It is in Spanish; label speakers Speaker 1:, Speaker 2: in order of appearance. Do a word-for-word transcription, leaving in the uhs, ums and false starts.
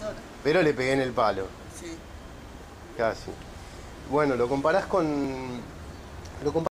Speaker 1: sola.
Speaker 2: Pero le pegué en el palo.
Speaker 1: Sí.
Speaker 2: Casi. Bueno, lo comparás con... Lo comparás